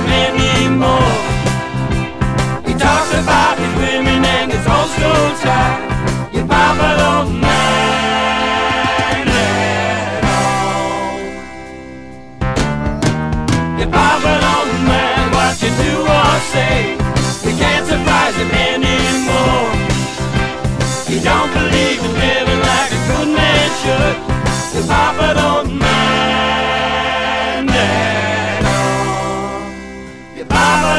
him anymore. He talks about his women and his old school style. Your papa don't mind at all. Your papa don't mind what you do or say. You can't surprise him anymore. He don't believe in living like a good man should. Your papa don't mind at all. Your papa